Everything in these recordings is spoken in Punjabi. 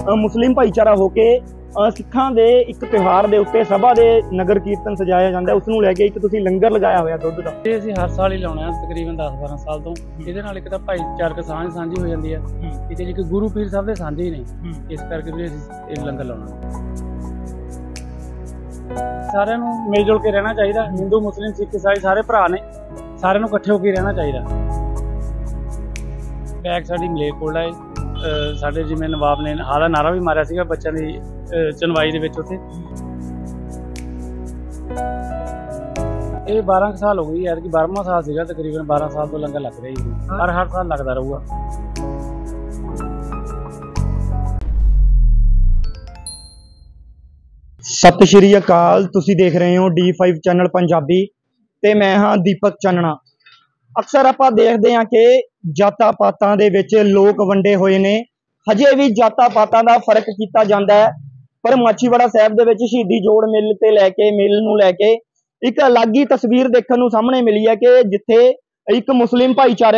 मुस्लिम भाईचारा होके सिखां दे एक त्योहार दे उत्ते सभा दे नगर कीर्तन सजाया जाता है, उसनूं लैके एक तुसीं लंगर लगाया होया दुੱਧ दा। ਇਹ ਅਸੀਂ ਹਰ ਸਾਲ ਹੀ ਲਾਉਣੇ ਆ ਤਕਰੀਬਨ 10-12 ਸਾਲ ਤੋਂ। ਇਹਦੇ ਨਾਲ ਇੱਕ ਤਾਂ ਭਾਈਚਾਰਕ ਸਾਂਝੀ ਹੋ ਜਾਂਦੀ ਹੈ, ਇਹਦੇ ਵਿੱਚ ਗੁਰੂ ਪੀਰ ਸਾਹਿਬ ਦੇ ਸਾਂਝੇ ਹੀ ਨੇ, ਇਸ ਕਰਕੇ ਵੀ ਅਸੀਂ ਇਹ ਲੰਗਰ ਲਾਉਣਾ। ਸਾਰਿਆਂ ਨੂੰ ਮਿਲ ਜੁਲ ਕੇ ਰਹਿਣਾ ਚਾਹੀਦਾ, ਹਿੰਦੂ ਮੁਸਲਿਮ ਸਿੱਖ ਈਸਾਈ ਸਾਰੇ ਭਰਾ ਨੇ, ਸਾਰਿਆਂ ਨੂੰ ਇਕੱਠੇ ਹੋ ਕੇ ਰਹਿਣਾ ਚਾਹੀਦਾ। ਬੈਕ ਸਾਡੀ ਮਲੇਰਕੋਟਲਾ ਹੈ, ਸਾਡੇ ਜਿਵੇਂ ਨਵਾਬ ਨੇ ਹਾਦਾ ਨਾਰਾ ਵੀ ਮਾਰਿਆ ਸੀਗਾ ਬੱਚਿਆਂ ਦੀ ਚਨਵਾਈ ਦੇ ਵਿੱਚ ਉੱਥੇ। ਇਹ 12 ਸਾਲ ਹੋ ਗਈ ਯਾਰ ਕਿ 12ਵਾਂ ਸਾਲ ਸੀਗਾ, ਤਕਰੀਬਨ 12 ਸਾਲ ਤੋਂ ਲੰਗਰ ਲੱਗ ਰਿਹਾ ਜੀ, ਹਰ ਸਾਲ ਲੱਗਦਾ ਰਹੂਗਾ। ਸਤਿ ਸ਼੍ਰੀ ਅਕਾਲ, ਤੁਸੀਂ ਦੇਖ ਰਹੇ ਹੋ D5 ਚੈਨਲ ਪੰਜਾਬੀ ਤੇ ਮੈਂ ਹਾਂ ਦੀਪਕ ਚੰਨਣਾ। ਅਕਸਰ ਆਪਾਂ ਦੇਖਦੇ ਹਾਂ ਕਿ ਜਾਤਾਂ ਪਾਤਾਂ ਦੇ ਵਿੱਚ ਲੋਕ ਵੰਡੇ ਹੋਏ ਨੇ, ਹਜੇ ਵੀ ਜਾਤਾਂ ਪਾਤਾਂ ਦਾ ਫਰਕ ਕੀਤਾ ਜਾਂਦਾ ਹੈ। ਪਰ ਮਾਛੀਵਾੜਾ ਸਾਹਿਬ ਦੇ ਵਿੱਚ ਸ਼ਹੀਦੀ ਜੋੜ ਮੇਲੇ ਤੇ ਲੈ ਕੇ ਮੇਲ ਨੂੰ ਲੈ ਕੇ ਇੱਕ ਅਲੱਗ ਹੀ ਤਸਵੀਰ ਦੇਖਣ ਨੂੰ ਸਾਹਮਣੇ ਮਿਲੀ ਹੈ ਕਿ ਜਿੱਥੇ ਇੱਕ ਮੁਸਲਿਮ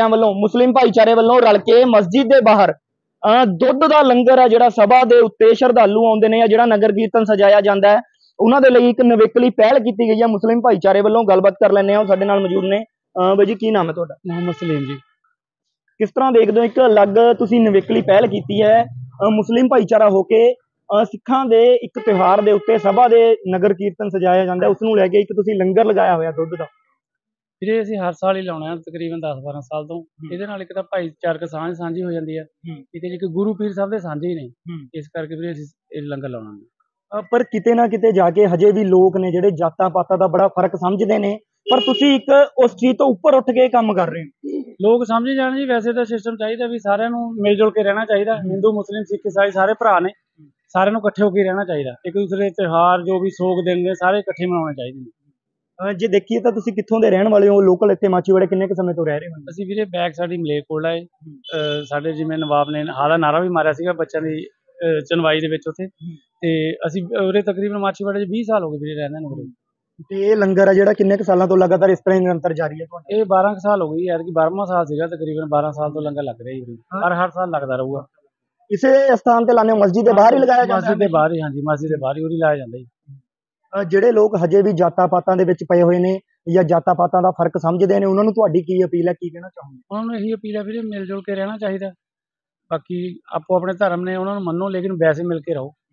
ਭਾਈਚਾਰੇ ਵੱਲੋਂ ਰਲ ਕੇ ਮਸਜਿਦ ਦੇ ਬਾਹਰ ਦੁੱਧ ਦਾ ਲੰਗਰ ਹੈ ਜਿਹੜਾ ਸਭਾ ਦੇ ਉੱਤੇ ਸ਼ਰਧਾਲੂ ਆਉਂਦੇ ਨੇ, ਜਿਹੜਾ ਨਗਰ ਕੀਰਤਨ ਸਜਾਇਆ ਜਾਂਦਾ ਹੈ, ਉਹਨਾਂ ਦੇ ਲਈ ਇੱਕ ਨਵੇਕਲੀ ਪਹਿਲ ਕੀਤੀ ਗਈ ਹੈ ਮੁਸਲਿਮ ਭਾਈਚਾਰੇ ਵੱਲੋਂ। ਗੱਲਬਾਤ ਕਰ ਲੈਂਦੇ ਹਾਂ, ਸਾਡੇ ਨਾਲ ਮੌਜੂਦ ਨੇ। ਬਾਈ ਜੀ, ਕੀ ਨਾਮ ਹੈ ਤੁਹਾਡਾ? ਮੁਹੰਮਦ ਸਲੀਮ ਜੀ। ਕਿਸ ਤਰ੍ਹਾਂ ਦੇਖਦੇ ਹੋ ਇੱਕ ਅਲੱਗ ਤੁਸੀਂ ਨਵੇਕਲੀ ਪਹਿਲ ਕੀਤੀ ਹੈ ਮੁਸਲਿਮ ਭਾਈਚਾਰਾ ਹੋ ਕੇ ਸਿੱਖਾਂ ਦੇ ਇੱਕ ਤਿਉਹਾਰ ਦੇ ਉੱਤੇ ਸਭਾ ਦੇ ਨਗਰ ਕੀਰਤਨ ਸਜਾਇਆ ਜਾਂਦਾ, ਉਸਨੂੰ ਲੈ ਕੇ ਇੱਕ ਤੁਸੀਂ ਲੰਗਰ ਲਗਾਇਆ ਹੋਇਆ ਦੁੱਧ ਦਾ? ਵੀਰੇ ਅਸੀਂ ਹਰ ਸਾਲ ਹੀ ਲਾਉਣੇ ਆ ਤਕਰੀਬਨ 10-12 ਸਾਲ ਤੋਂ। ਇਹਦੇ ਨਾਲ ਇੱਕ ਤਾਂ ਭਾਈਚਾਰਕ ਸਾਂਝੀ ਹੋ ਜਾਂਦੀ ਹੈ, ਇਹਦੇ ਵਿੱਚ ਗੁਰੂ ਪੀਰ ਸਾਹਿਬ ਦੇ ਸਾਂਝੇ ਹੀ ਨੇ, ਇਸ ਕਰਕੇ ਵੀਰੇ ਅਸੀਂ ਇਹ ਲੰਗਰ ਲਾਉਣਾ। ਪਰ ਕਿਤੇ ਨਾ ਕਿਤੇ ਜਾ ਕੇ ਹਜੇ ਵੀ ਲੋਕ ਨੇ ਜਿਹੜੇ ਜਾਤਾਂ ਪਾਤਾਂ ਦਾ ਬੜਾ ਫਰਕ ਸਮਝਦੇ ਨੇ, ਪਰ ਤੁਸੀਂ ਇੱਕ ਉਸ ਚੀਜ਼ ਤੋਂ ਉੱਪਰ ਉੱਠ ਕੇ ਕੰਮ ਕਰ ਰਹੇ ਹੋ। ਲੋਕ ਸਮਝ ਜਾਣ ਜੀ, ਵੈਸੇ ਤਾਂ ਸਿਸਟਮ ਚਾਹੀਦਾ ਵੀ ਸਾਰਿਆਂ ਨੂੰ ਮਿਲ ਜੁਲ ਕੇ ਰਹਿਣਾ ਚਾਹੀਦਾ, ਹਿੰਦੂ ਮੁਸਲਿਮ ਸਿੱਖ ਈਸਾਈ ਸਾਰੇ ਭਰਾ ਨੇ, ਸਾਰਿਆਂ ਨੂੰ ਇਕੱਠੇ ਹੋ ਕੇ ਰਹਿਣਾ ਚਾਹੀਦਾ। ਇੱਕ ਦੂਸਰੇ ਦੇ ਤਿਉਹਾਰ ਜੋ ਵੀ ਸੋਗ ਦਿਨ ਨੇ ਸਾਰੇ ਇਕੱਠੇ ਮਨਾਉਣੇ ਚਾਹੀਦੇ ਨੇ। ਜੇ ਦੇਖੀਏ ਤਾਂ ਤੁਸੀਂ ਕਿੱਥੋਂ ਦੇ ਰਹਿਣ ਵਾਲੇ ਹੋ? ਲੋਕਲ ਇੱਥੇ ਮਾਛੀਵਾੜੇ ਕਿੰਨੇ ਕੁ ਸਮੇਂ ਤੋਂ ਰਹਿ ਰਹੇ ਹੋ? ਅਸੀਂ ਵੀਰੇ ਬੈਕ ਸਾਡੀ ਮਲੇਰਕੋਟਲਾ ਹੈ, ਸਾਡੇ ਜਿਵੇਂ ਨਵਾਬ ਨੇ ਹਾਦਾ ਨਾਰਾ ਵੀ ਮਾਰਿਆ ਸੀਗਾ ਬੱਚਿਆਂ ਦੀ ਚਨਵਾਈ ਦੇ ਵਿੱਚ ਉੱਥੇ, ਤੇ ਅਸੀਂ ਉਰੇ ਤਕਰੀਬਨ ਮਾਛੀਵਾੜੇ 'ਚ 20 ਸਾਲ ਹੋ ਗਏ ਵੀਰੇ ਰਹਿੰਦੇ ਨੂੰ ਉਰੇ। ਤੇ ਇਹ ਲੰਗਰ ਆ ਜਿਹੜਾ ਕਿੰਨੇ ਕੁ ਸਾਲਾਂ ਤੋਂ ਲਗਾਤਾਰ ਇਸ ਤਰ੍ਹਾਂ ਹੀ ਨਿਰੰਤਰ ਜਾਰੀ ਹੈ ਤੁਹਾਡਾ? ਇਹ 12 ਸਾਲ ਹੋ ਗਈ ਯਾਰ ਕਿ 12ਵਾਂ ਸਾਲ ਸੀਗਾ, ਤਕਰੀਬਨ 12 ਸਾਲ ਤੋਂ ਲੰਗਰ ਲੱਗ ਰਿਹਾ ਜੀ, ਹਰ ਸਾਲ ਲੱਗਦਾ ਰਹੂਗਾ। ਇਸੇ ਸਥਾਨ ਤੇ ਲਾਣੇ ਮਸਜਿਦ ਦੇ ਬਾਹਰ ਹੀ ਲਗਾਇਆ ਜਾਂਦਾ? ਮਸਜਿਦ ਦੇ ਬਾਹਰ ਹੀ, ਹਾਂਜੀ ਮਸਜਿਦ ਦੇ ਬਾਹਰ ਹੀ ਉਰੀ ਲਾਇਆ ਜਾਂਦਾ ਜੀ। ਜਿਹੜੇ ਲੋਕ ਹਜੇ ਵੀ ਜਾਤਾਂ ਪਾਤਾਂ ਦੇ ਵਿੱਚ ਪਏ ਹੋਏ ਨੇ ਜਾਂ ਜਾਤਾਂ ਪਾਤਾਂ ਦਾ ਫਰਕ ਸਮਝਦੇ ਨੇ, ਉਹਨਾਂ ਨੂੰ ਤੁਹਾਡੀ ਕੀ ਅਪੀਲ ਹੈ, ਕੀ ਕਹਿਣਾ ਚਾਹੋਗੇ? ਉਹਨਾਂ ਨੂੰ ਇਹੀ ਅਪੀਲ ਹੈ ਵੀਰੇ ਮਿਲ ਜੁਲ ਕੇ ਰਹਿਣਾ ਚਾਹੀਦਾ, ਬਾਕੀ ਆਪੋ ਆਪਣੇ ਧਰਮ ਨੇ ਉਹਨਾਂ ਨੂੰ ਮੰਨੋ, ਲੇਕਿਨ ਵੈਸੇ ਮਿਲ ਕੇ ਰਹੋ।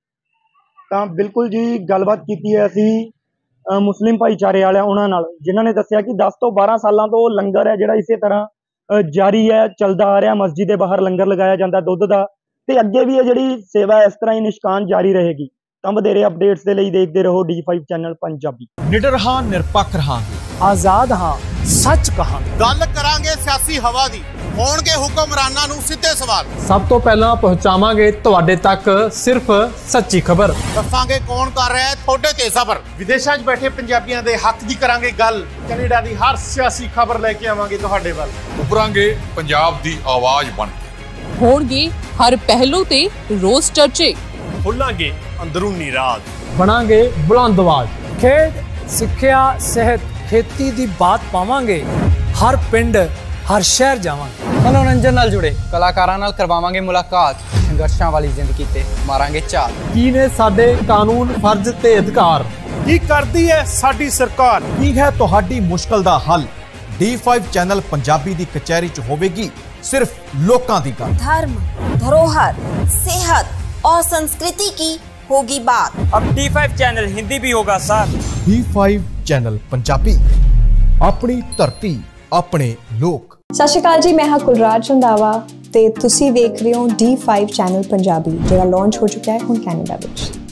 ਤਾਂ ਬਿਲਕੁਲ ਜੀ, ਗੱਲਬਾਤ ਕੀਤੀ ਹੈ ਅਸੀਂ ਮੁਸਲਿਮ ਭਾਈਚਾਰੇ ਵਾਲਿਆਂ ਉਹਨਾਂ ਨਾਲ, ਜਿਨ੍ਹਾਂ ਨੇ ਦੱਸਿਆ ਕਿ 10 ਤੋਂ 12 ਸਾਲਾਂ ਤੋਂ ਲੰਗਰ ਹੈ ਜਿਹੜਾ ਇਸੇ ਤਰ੍ਹਾਂ ਜਾਰੀ ਹੈ, ਚੱਲਦਾ ਆ ਰਿਹਾ। ਮਸਜਿਦ ਦੇ ਬਾਹਰ ਲੰਗਰ ਲਗਾਇਆ ਜਾਂਦਾ ਦੁੱਧ ਦਾ, ਤੇ ਅੱਗੇ ਵੀ ਇਹ ਜਿਹੜੀ ਸੇਵਾ ਇਸ ਤਰ੍ਹਾਂ ਹੀ ਨਿਸ਼ਕਾਨ ਜਾਰੀ ਰਹੇਗੀ। ਤਾਂ ਵਧੇਰੇ ਅਪਡੇਟਸ ਦੇ ਲਈ ਦੇਖਦੇ ਰਹੋ D5 ਚੈਨਲ ਪੰਜਾਬੀ। ਨਿਡਰ ਹਾਂ, ਨਿਰਪੱਖ ਰਹਾਂਗੇ, ਆਜ਼ਾਦ ਹਾਂ, ਸੱਚ ਕਹਾਂਗੇ। ਗੱਲ ਕਰਾਂਗੇ ਸਿਆਸੀ ਹਵਾ ਦੀ, ਹੋਣਗੇ ਹੁਕਮਰਾਨਾਂ ਨੂੰ ਸਿੱਧੇ ਸਵਾਲ। ਸਭ ਤੋਂ ਪਹਿਲਾਂ ਪਹੁੰਚਾਵਾਂਗੇ ਤੁਹਾਡੇ ਤੱਕ ਸਿਰਫ ਸੱਚੀ ਖਬਰ। ਦੱਸਾਂਗੇ ਕੌਣ ਕਰ ਰਿਹਾ ਹੈ ਤੁਹਾਡੇ ਤੇ ਸਬਰ। ਵਿਦੇਸ਼ਾਂ 'ਚ ਬੈਠੇ ਪੰਜਾਬੀਆਂ ਦੇ ਹੱਕ ਦੀ ਕਰਾਂਗੇ ਗੱਲ। ਕੈਨੇਡਾ ਦੀ ਹਰ ਸਿਆਸੀ ਖਬਰ ਲੈ ਕੇ ਆਵਾਂਗੇ ਤੁਹਾਡੇ ਵੱਲ। ਉਭਰਾਂਗੇ ਪੰਜਾਬ ਦੀ ਆਵਾਜ਼ ਬਣ ਕੇ। ਹੋਣਗੇ ਹਰ ਪਹਿਲੂ ਤੇ ਰੋਜ਼ ਚਰਚੇ। ਖੋਲਾਂਗੇ ਅੰਦਰੂਨੀ ਰਾਜ। ਬਣਾਂਗੇ ਬੁਲੰਦ ਆਵਾਜ਼। ਖੇਡ, ਸਿੱਖਿਆ, ਸਿਹਤ, ਖੇਤੀ ਦੀ ਬਾਤ ਪਾਵਾਂਗੇ। ਹਰ ਪਿੰਡ, ਹਰ ਸ਼ਹਿਰ ਜਾਵਾਂਗੇ। ਮਨੋਰੰਜਨ ਨਾਲ ਜੁੜੇ ਕਲਾਕਾਰਾਂ ਨਾਲ ਕਰਵਾਵਾਂਗੇ ਮੁਲਾਕਾਤ। ਸੰਘਰਸ਼ਾਂ ਵਾਲੀ ਜ਼ਿੰਦਗੀ ਤੇ ਮਾਰਾਂਗੇ ਝਾਤ। ਕੀ ਨੇ ਸਾਡੇ ਕਾਨੂੰਨ, ਫਰਜ਼ ਤੇ ਅਧਿਕਾਰ? ਕੀ ਕਰਦੀ ਹੈ ਸਾਡੀ ਸਰਕਾਰ? ਕੀ ਹੈ ਤੁਹਾਡੀ ਮੁਸ਼ਕਲ ਦਾ ਹੱਲ? D5 ਚੈਨਲ ਪੰਜਾਬੀ ਦੀ ਕਚਹਿਰੀ 'ਚ ਹੋਵੇਗੀ सिर्फ लोकां दी गल। धर्म, धरोहर, सेहत और संस्कृति की होगी बात। अब D5 चैनल हिंदी भी होगा सर। D5 चैनल पंजाबी, अपनी धरती, अपने लोक। सत श्री अकाल जी, मैं हाँ कुलराज रंधावा ते तुसी देख रहे हो D5 चैनल पंजाबी, जिहड़ा लॉन्च हो चुका है हुण कैनेडा विच।